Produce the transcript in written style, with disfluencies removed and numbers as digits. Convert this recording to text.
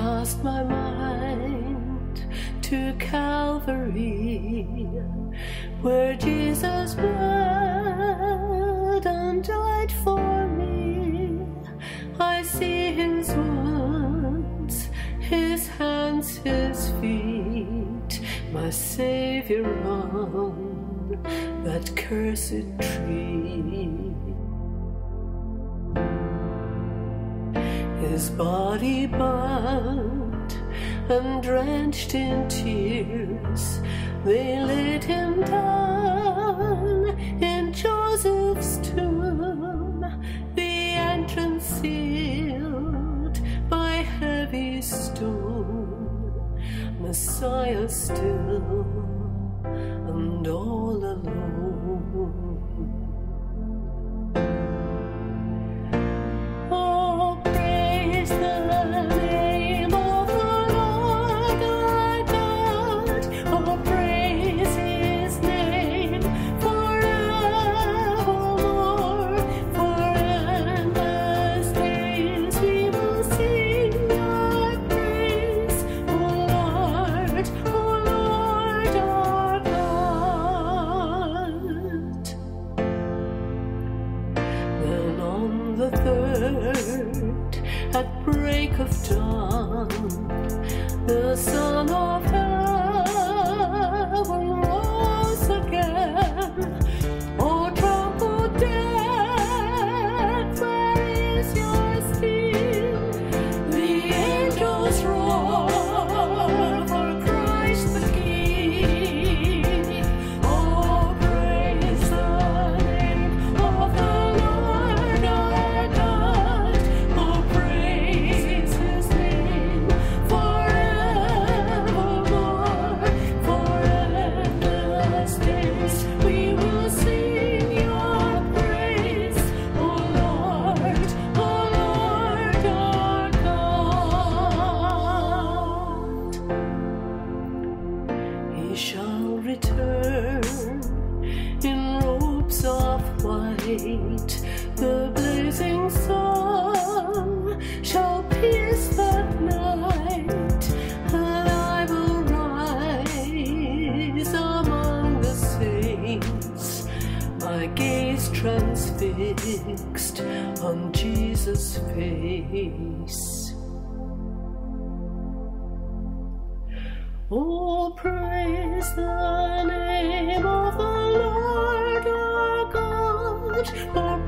cast my mind to Calvary, where Jesus bled and died for me. I see his wounds, his hands, his feet, my Savior on that cursed tree. His body bound and drenched in tears, they laid him down in Joseph's tomb, the entrance sealed by heavy stone, Messiah still and all alone. The third, at break of dawn, the Son of Heaven rose again. O trouble death, where is your sting? The angels roar for Christ the King. Oh, praise the name of the Lord our God. Oh, praise his name forevermore. For endless days we will sing your praise, O Lord our God. He shall return in robes of white, the blazing sun shall pierce that night, and I will rise among the saints, my gaze transfixed on Jesus' face. Oh, praise the name of the Lord our God. Oh,